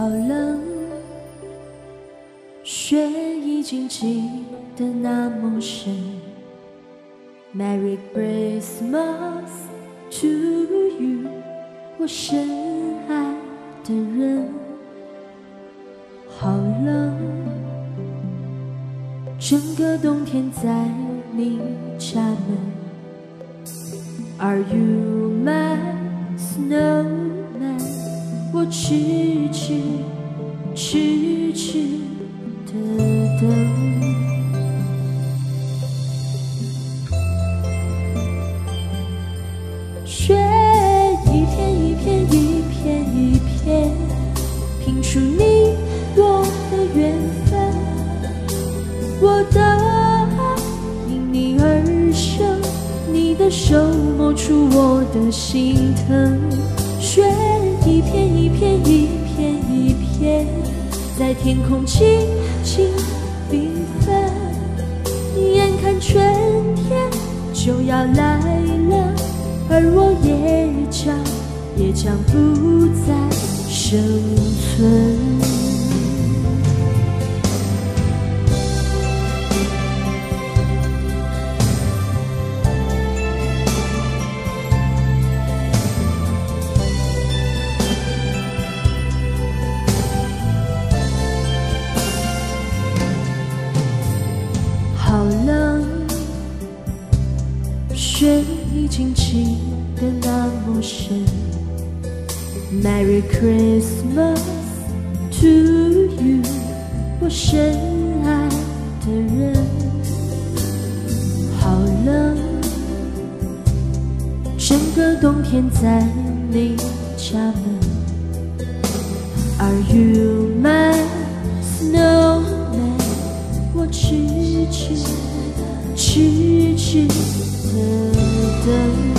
冷，雪已经积得那么深。Merry Christmas to you， 我深爱的人。好冷，整个冬天在你家门。Are you my snowman？ 我痴痴的等。雪一片一片一片一片，拼出你我的缘分。我的爱因你而生，你的手摸出我的心疼。雪一片一片一片一片，在天空轻轻缤纷。眼看春天就要来了，而我也将不再生存。好冷，雪已经积得那么深。Merry Christmas to you， 我深爱的人。好冷，整个冬天在你家门。Are you my snowman？ 我痴痴的等。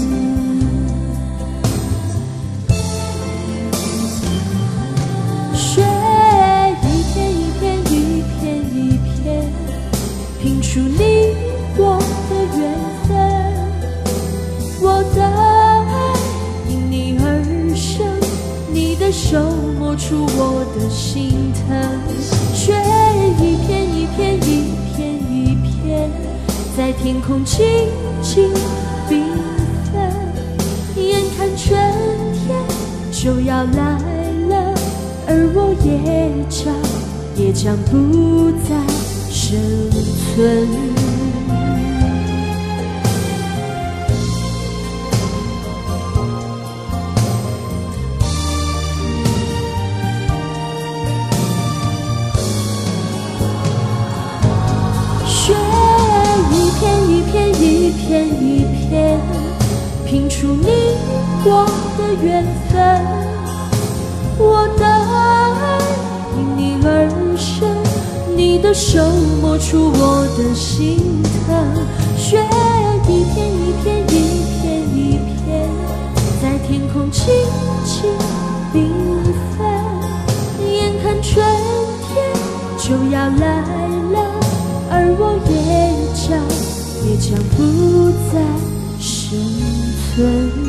雪一片一片一片一片，拼出你我的缘分。我的爱因你而生，你的手摸出我的心疼。雪一片一片一片一片，在天空轻轻缤纷。眼看春天就要来了，而我也将不再生存。一片一片，拼出你我的缘分。我的爱因你而生，你的手摸出我的心疼。雪一片一片一片一片，在天空轻轻缤纷。眼看春天就要来了，而我也将不再生存。